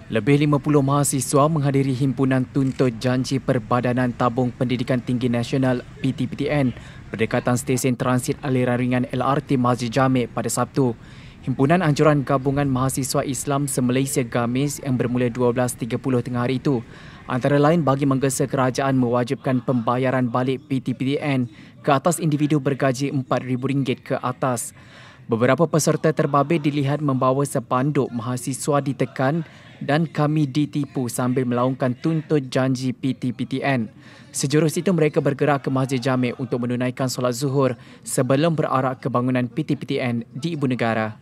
Lebih 50 mahasiswa menghadiri himpunan tuntut janji Perbadanan Tabung Pendidikan Tinggi Nasional PTPTN berdekatan stesen transit aliran ringan LRT Masjid Jamek pada Sabtu. Himpunan Anjuran Gabungan Mahasiswa Islam se-Malaysia GAMIS yang bermula 12.30 tengah hari itu antara lain bagi menggesa kerajaan mewajibkan pembayaran balik PTPTN ke atas individu bergaji RM4,000 ke atas. Beberapa peserta terbabit dilihat membawa sepanduk mahasiswa ditekan dan kami ditipu sambil melaungkan tuntut janji PTPTN. Sejurus itu mereka bergerak ke Masjid Jamek untuk menunaikan solat zuhur sebelum berarak ke bangunan PTPTN di Ibu Negara.